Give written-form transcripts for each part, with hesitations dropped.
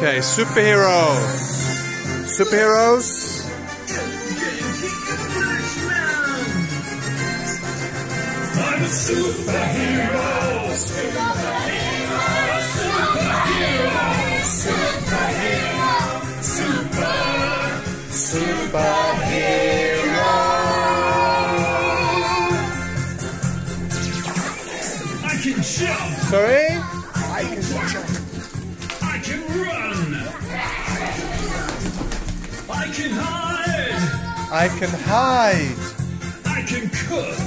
Okay, superhero. Superheroes. I'm a superhero. Superhero. Superhero. Superhero. I can jump. Sorry? I can jump. I can run. I can hide. I can hide. I can cook.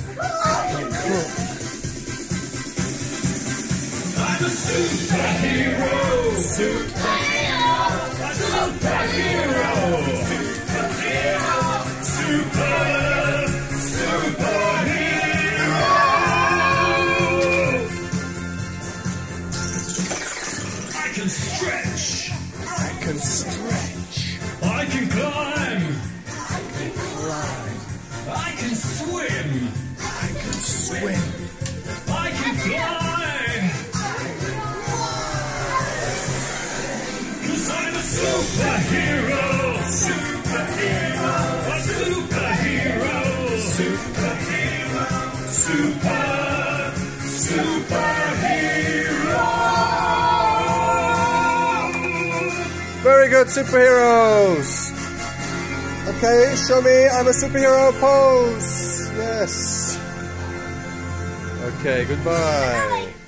I'm a superhero. Superhero. A superhero. Superhero. I can stretch. I can stretch. I can climb. I can climb. I can swim. I can swim. I can fly. 'Cause I'm a superhero. Superhero. A superhero. Superhero. Superhero. Very good, superheroes. Okay, show me I'm a superhero pose. Yes. Okay, goodbye.